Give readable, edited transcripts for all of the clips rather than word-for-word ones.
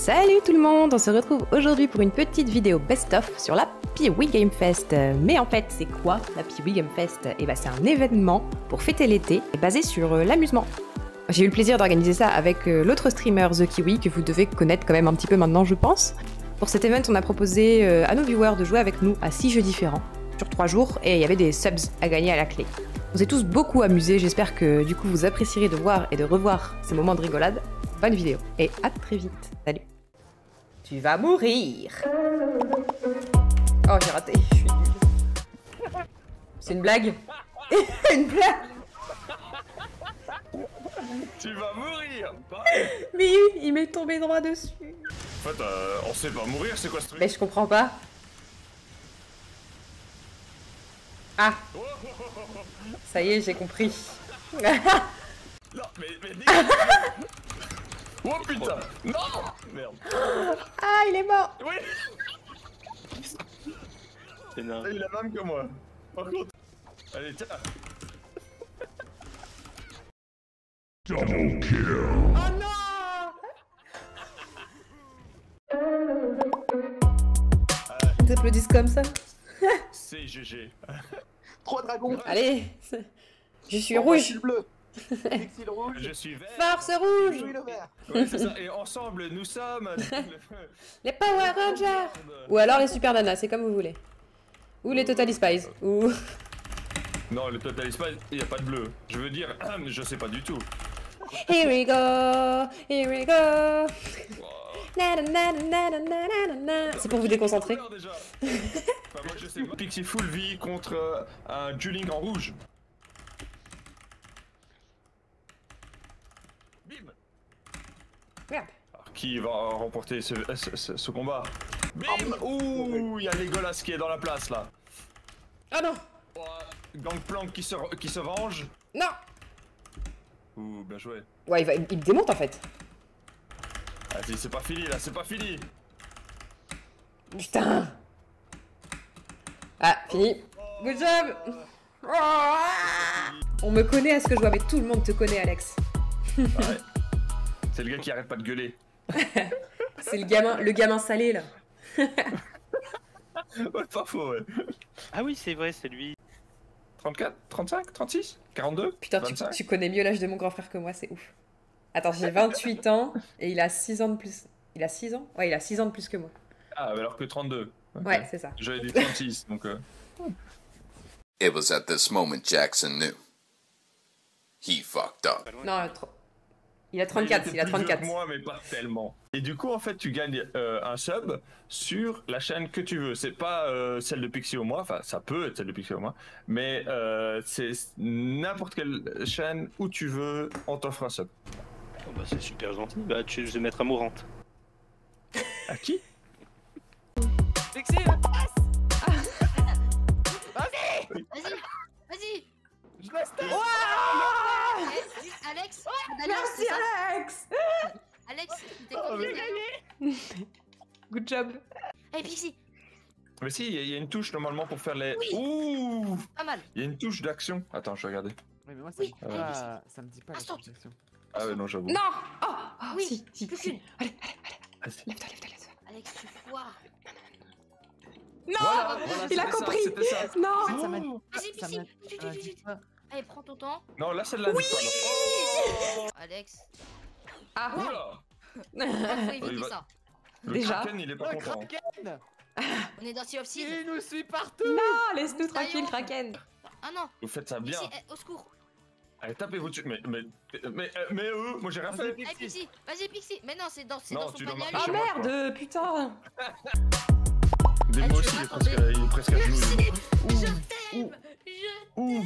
Salut tout le monde, on se retrouve aujourd'hui pour une petite vidéo best-of sur la Piwi Game Fest. Mais en fait, c'est quoi la Piwi Game Fest? Et c'est un événement pour fêter l'été basé sur l'amusement. J'ai eu le plaisir d'organiser ça avec l'autre streamer The Kiwi, que vous devez connaître quand même un petit peu maintenant, je pense. Pour cet event, on a proposé à nos viewers de jouer avec nous à 6 jeux différents sur 3 jours, et il y avait des subs à gagner à la clé. On s'est tous beaucoup amusés, j'espère que du coup vous apprécierez de voir et de revoir ces moments de rigolade. Bonne vidéo, et à très vite. Salut. Tu vas mourir. Oh, j'ai raté, je suis nulle. C'est une blague. Une blague. Tu vas mourir. Mais il m'est tombé droit dessus. En fait, on sait pas mourir, c'est quoi ce truc? Mais je comprends pas. Ah. Ça y est, j'ai compris. Non, mais oh putain. Non. Merde. Ah, il est mort. Oui. Il a la même que moi. Par contre. Allez, tiens. Double kill. Oh non. Ils applaudissent comme ça. C'est GG. 3 dragons. Allez. Je suis Oh, rouge. Je suis le bleu. Pixie le rouge. Je suis vert. Force rouge. Je suis le vert. Oui, c'est ça. Et ensemble, nous sommes Les Power Rangers. Ou alors les Super Nanas, c'est comme vous voulez. Ou les Totally Spies. Ou... Non, le Total Spice, il n'y a pas de bleu. Je veux dire, je sais pas du tout. Here we go, here we go. C'est pour vous déconcentrer. Déjà. Enfin, moi je sais pas. Pixie Full vie contre un Juling en rouge. Bim. Merde. Alors, qui va remporter ce combat? Bim. Ouh, il y a Legolas qui est dans la place là. Ah non. Oh, Gangplank qui se venge. Non. Ouh, bien joué. Ouais, il me démonte en fait. Vas-y, c'est pas fini là, c'est pas fini. Putain. Ah, fini. Good job. On me connaît à ce que je vois, mais tout le monde te connaît, Alex. Ouais. C'est le gars qui arrête pas de gueuler. C'est le gamin salé là. Ouais, pas faux, ouais. Ah oui, c'est vrai, c'est lui. 34, 35, 36, 42, Putain, 25. tu connais mieux l'âge de mon grand frère que moi, c'est ouf. Attends, j'ai 28 ans et il a 6 ans de plus. Il a 6 ans? Ouais, il a 6 ans de plus que moi. Ah, alors que 32. Okay. Ouais, c'est ça. J'avais dit 36, donc... It was at this moment Jackson knew. He fucked up. Non, il a 34, il a 34. Moi, mais pas tellement. Et du coup, en fait, tu gagnes un sub sur la chaîne que tu veux. C'est pas celle de Pixie au mois, enfin, ça peut être celle de Pixie au mois, mais c'est n'importe quelle chaîne où tu veux, on t'offre un sub. Oh, bah, c'est super gentil. Bah, je vais mettre Amourante. À qui? Pixie. Vas-y. Je laisse ta... Alex. Merci Alex. Alex, t'es content. Good job. Hey Pixie. Mais si, il y a une touche normalement pour faire les... Oui. Ouh. Pas mal. Il y a une touche d'action. Attends, je vais regarder. Oui, mais moi ça Oui. me dit pas, ça me dit pas la Instant. protection. Ah ouais, non, j'avoue. Non. Oh, Oui, si. plus qu'une. Allez. Vas-y. Lève-toi. Alex, tu foires. Non. Voilà, Il a c'était ça, compris. c'était ça. Non. Ça m'a Vas-y ça Pixie. m'a dit pas. Allez, prends ton temps. Non, là, celle-là. Oui. Alex. Ah. Oula. Faut éviter Il va- ça. Le Déjà. Kraken, il est pas Le content. Kraken. On est dans Sea of Thieves. Il nous suit partout. Non, laisse-nous tranquille, Kraken. Ah non. Vous faites ça bien. Pixie, au secours. Allez, tapez-vous dessus. Mais moi j'ai rien fait. Allez Pixie. Vas-y Pixie. Mais non, c'est dans Non, son tu dois panier à marcher lui. Ah chez moi, merde, putain. Des Ah, mots tu aussi, veux il est pas presque, tomber. il est presque à genoux. Je t'aime. Ouh.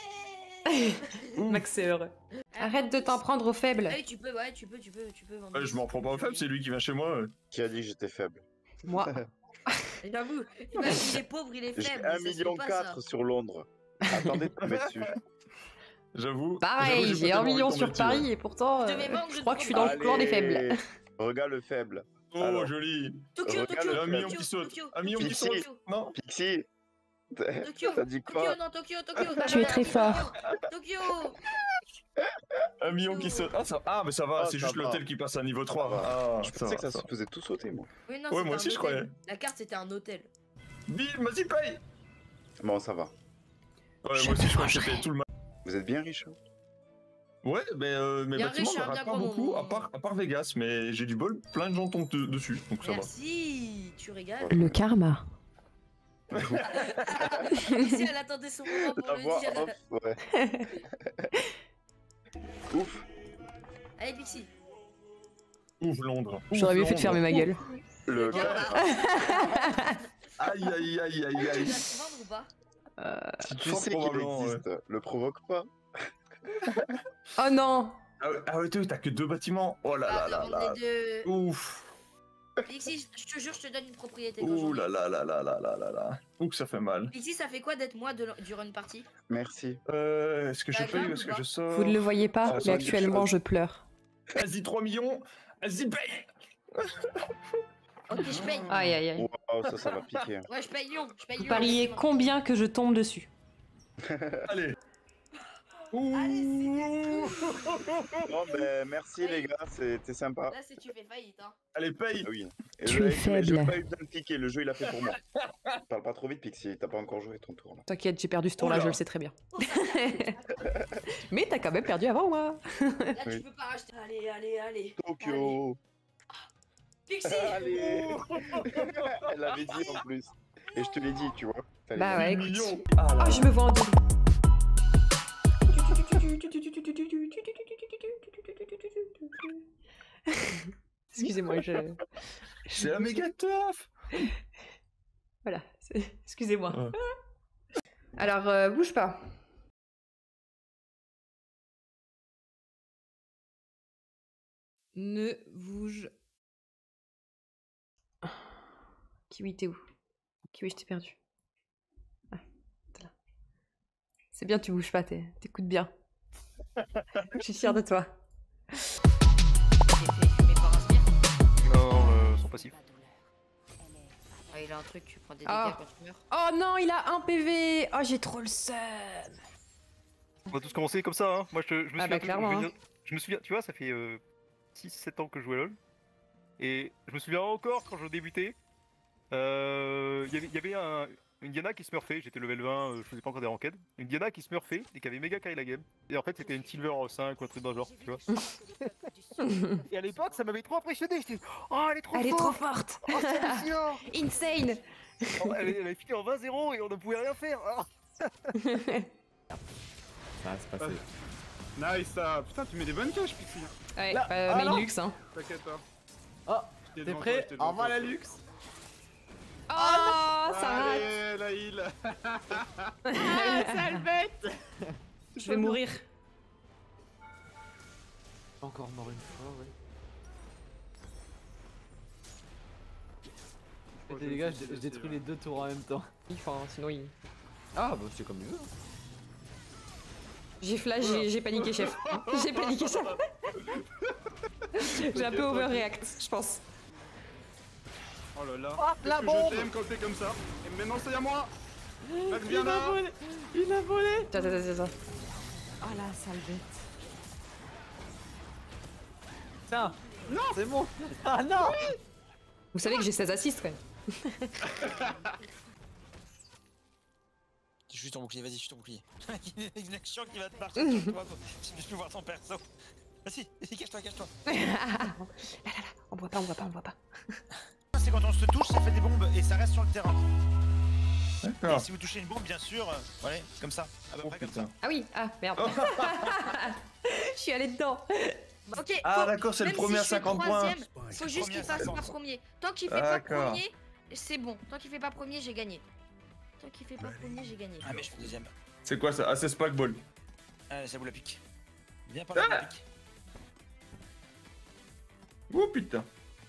Max, c'est heureux. Arrête de t'en prendre aux faibles. Ah oui, tu peux, ouais, tu peux. Je m'en prends pas au faible, c'est lui qui vient chez moi. Qui a dit que j'étais faible? Moi. J'avoue, il est pauvre, il est J'ai faible. 1,4 ça se fait million pas, ça. sur Londres. Attendez de tomber dessus. J'avoue. Pareil, j'avoue, j'ai pas 1 tellement million envie de sur tomber dessus, Paris et pourtant, Je devais vendre je une crois que je suis dans le Allez, clan des faibles. Regarde le faible. ouais. Oh, Alors. joli. Tokyo, Regarde Tokyo, le Un million Tokyo, qui saute. Tokyo, Un million qui Pixie. saute. Non. Pixie, Tokyo, t'as dit quoi? Tokyo, non, Tokyo. Tu es très fort. Tokyo. Un million qui saute. Ah, mais ça va, Ah, c'est ça juste va. l'hôtel qui passe à niveau 3. va. Ah, Je pensais que ça se faisait tout sauter, moi. Oui, non, Ouais, c'était moi un aussi, je hôtel. croyais. La carte, c'était un hôtel. Bim, vas-y, paye. Bon, ça va. Ouais, moi aussi, je crois que c'était tout le match. Vous êtes bien riche, hein? Ouais, mais Bien bâtiments, riche, on hein, rate bien pas grand beaucoup, moment. à part Vegas, mais j'ai du bol, plein de gens tombent dessus, donc ça va. Merci, tu régales. Le karma. Ici, elle attendait son moment pour La le voix dire. off, ouais. Ouf. Allez, Pixie. Ouf, Londres. J'aurais mieux fait de Londres. fermer ma gueule. Le Viens, gars, Aïe, aïe, aïe, aïe, Tu aïe. vas te vendre ou pas? si tu Fort sais qu'il probablement, existe, le provoque pas. Oh non. Ah ouais, t'as que 2 bâtiments. Oh là là Ah, là on là. est deux. Ouf. Pixie, je te jure, je te donne une propriété. quand Ouh j'en ai. là là là là là là là là. Ouh, que ça fait mal. Pixie, ça fait quoi d'être moi du run party? Merci. Est-ce que je Bah, paye grave ou est-ce ou que pas je sors? Vous ne le voyez pas, Ah, mais ça, actuellement je pleure. Vas-y, 3 millions. Vas-y, paye. Ok, je paye. Aïe aïe aïe. Wow, ça va piquer. Ouais, je paye Lyon. Je paye Vous Lyon. pariez effectivement. combien que je tombe dessus? Allez. Ouh. Bon, ben, merci les gars, c'était sympa. Là, c'est tu fais faillite, hein. Allez, paye. Ah oui. Tu es mais j'ai faible. pas eu besoin de piquer, le jeu il a fait pour moi. Parle pas trop vite, Pixie, t'as pas encore joué ton tour là. T'inquiète, j'ai perdu ce tour-là, Oula. je le sais très bien. Oh, ça, Mais t'as quand même perdu avant moi. Là, Oui. tu peux pas racheter. Allez, allez, allez. Tokyo. Pixie. Allez. Elle avait dit en plus. Et je te l'ai dit, tu vois. T'allais Bah ouais, 8 écoute. millions. Ah là Oh, je me vois en deux. Excusez-moi, C'est un méga teuf. Voilà, excusez-moi. Ouais. Alors, bouge pas. Ne bouge. Kiwi, t'es où? Kiwi, je t'ai perdu. Ah, t'es là. C'est bien, tu bouges pas, t'écoutes bien. Je suis fière de toi. Mes parents inspirent. Non, son passif. Ah, il a un truc, tu prends des dégâts Ah. quand tu meurs. Oh non, il a un PV. Oh, j'ai trop le seum. On va tous commencer comme ça, hein. Moi, je me souviens, bah, clairement, je me souviens, tu vois, ça fait 6-7 ans que je joue à LoL. Et je me souviens encore quand je débutais. Il y avait une Diana qui smurfait, j'étais level 20, je faisais pas encore des ranked. Une Diana qui smurfait et qui avait méga carry la game. Et en fait, c'était une Silver 5 ou un truc dans le genre, tu vois. Et à l'époque, ça m'avait trop impressionné. J'étais, oh, elle est trop Elle est forte. trop forte. Oh, c'est hallucinant. Insane. Oh, elle avait fini en 20-0 et on ne pouvait rien faire. Ah. Ça va se passer. Nice, ça. Putain, tu mets des bonnes caches, Pixie. Ouais, Là, mais non. il luxe, hein. T'inquiète pas. Oh, J'étais t'es devant prêt? toi, j'étais devant Au revoir toi. la luxe. Oh, ça rate. Allez, la heal. Sale bête. Je vais mourir. Encore mort une fois, ouais. Oh, Et les gars, je détruis les deux tours en même temps. Enfin, sinon il... Ah, bah c'est comme il veut. J'ai flash, j'ai paniqué, chef. J'ai paniqué, chef. J'ai un peu overreact, je pense. Oh là là. Ah, la Qu'est-ce que bombe. je t'aime quand t'es comme ça. Et maintenant, c'est à moi. Max, Il viens a là. volé. Il a volé. Tiens, tiens, tiens, tiens. Ah la sale bête. Tiens. Non. C'est bon. Ah non. Vous savez que j'ai 16 assists quand même. Je suis ton bouclier, vas-y, je suis ton bouclier. Une action qui va te marcher sur toi, je puisse plus voir ton perso. Vas-y, cache-toi, cache-toi. Là, là, là, on voit pas, on voit pas, on voit pas. C'est quand on se touche, ça fait des bombes et ça reste sur le terrain. Et D'accord. si vous touchez une bombe, bien sûr, voilà, comme ça, à peu Oh près comme ça. putain. Ah oui, ah merde. Je suis allée dedans. Ok. Ah faut- d'accord, c'est le même premier si à je suis 50 points. troisième, faut juste qu'il fasse pas Premier à premier. Tant qu'il fait pas D'accord. premier, c'est bon. Tant qu'il fait pas premier, j'ai gagné. Tant qu'il fait pas premier, j'ai gagné. Ah, mais je suis deuxième. C'est quoi ça? Ah, c'est Spike Ball. Allez, ça vous la pique. Viens par là, vous la pique. Oh putain.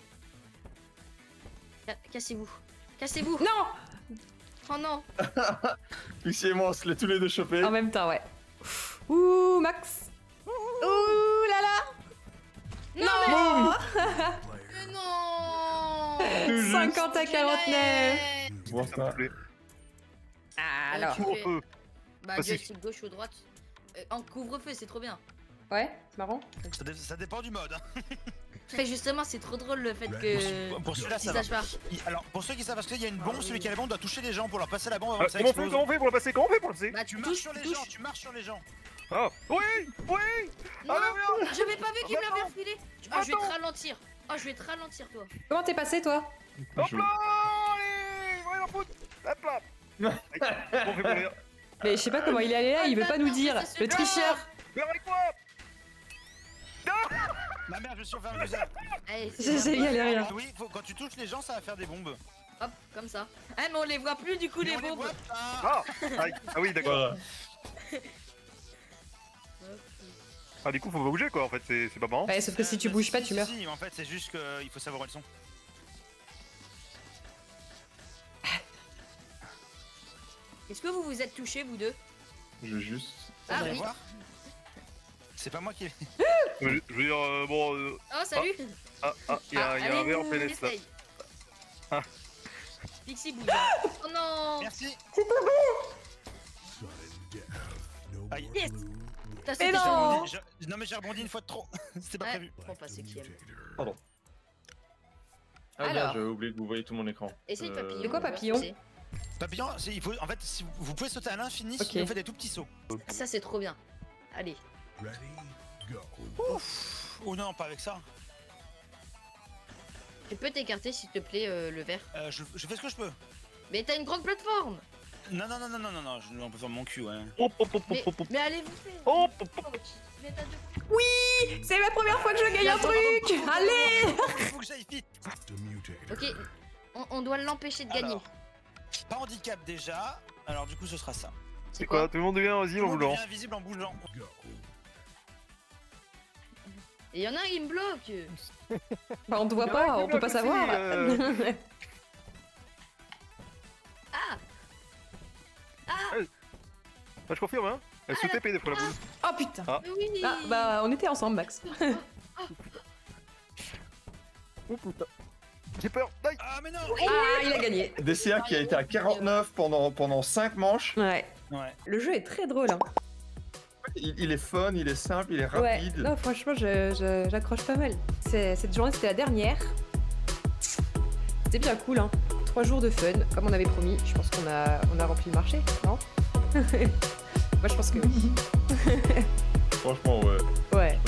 Cassez-vous. Cassez-vous. Non. Oh non. Pixie et moi, on se l'est tous les deux chopés. En même temps, ouais. Ouh, Max. Ouh là là. Non. Mais non. Tout juste. 50 à 49. Voir ça. Ah, alors. Tu fais- Couvre-feu. Bah, Passif. joystick gauche ou droite. En couvre-feu, c'est trop bien. Ouais, c'est marrant. Ça dépend du mode. Hein. Mais justement, c'est trop drôle le fait que. Pour celui-là, ça ils va. sachent pas. Alors, pour ceux qui savent, parce qu'il y a une bombe, celui qui a la bombe doit toucher les gens pour leur passer la bombe avant que ça Comment explose. on fait pour le passer? Comment on fait pour le passer? Bah, Tu marches sur les gens, tu marches sur les gens. Ah, oui, oui. Non, Ah, non, j'avais pas vu qu'il me l'avait Attends. refilé. Oh, je vais te ralentir. Oh, je vais te ralentir, toi. Comment t'es passé, toi? Hop là, allez, ouais, la foot. Hop là. Comment on fait pour venir? Mais je sais pas comment il est allé là, il veut pas nous dire. Le tricheur. Viens avec moi. Ma mère, je suis enfermé user. Allez, J'ai galéré là. Oui, quand tu touches les gens, ça va faire des bombes. Hop, comme ça. Ah, mais on les voit plus du coup, Mais les on les bombes. voit pas. Ah, ah oui, d'accord. Voilà. Ah, du coup, faut pas bouger quoi, en fait, c'est pas marrant. Ouais, sauf que si tu bouges pas, tu meurs. Si, en fait, c'est juste qu'il faut savoir où elles sont. Est-ce que vous vous êtes touchés, vous deux? Je veux juste. Ah Vous allez oui. voir. C'est pas moi qui. Je veux dire, bon. Oh, salut. Il y a un verre en PLS là. essaye. Ah. Pixie bouge. Oh non. Merci. Aïe. Yes. T'as Mais sauté non. sur mon Rebondi, non mais j'ai rebondi une fois de trop. C'était pas Ouais, prévu. bon, pas c'est qui aime. Ah, Alors. merde, j'avais oublié que vous voyez tout mon écran. Essaye papillon. C'est quoi, papillon? Papillon, il faut, en fait, si vous pouvez sauter à l'infini Ok. si vous faites des tout petits sauts. Ça, c'est trop bien. Allez. Ouf. Oh non, pas avec ça. Tu peux t'écarter, s'il te plaît, le verre. Je fais ce que je peux. Mais t'as une grande plateforme. Non, on peut faire mon cul, ouais. Mais allez vous faire. Oh, Mais t'as deux. Oui, c'est la première fois que je gagne un truc. Allez. Il faut que j'aille vite. Ok, on doit l'empêcher de gagner. Alors, pas handicap déjà. Alors du coup, ce sera ça. c'est quoi? Tout le monde devient invisible en Tout le monde bougeant. devient invisible en bougeant. Et y en a un qui me bloque. Bah, on te voit Il y en a pas, qui on peut pas bloque savoir. aussi, Ah. Ah. Ah, je confirme, hein. Elle sous TP des fois la boule. Oh putain. Oui. Ah, bah, on était ensemble, Max. Oh putain. J'ai peur. Aïe. Ah mais non. Ah, il a gagné. DCA qui a été à 49 pendant 5 manches. Ouais. Ouais. Le jeu est très drôle, hein. Il est fun, il est simple, il est Ouais. rapide. Non, franchement, j'accroche pas mal. Cette journée, c'était la dernière. C'était bien cool, hein. 3 jours de fun, comme on avait promis. Je pense qu'on a rempli le marché, non? Moi, je pense que oui. Franchement, ouais. Ouais.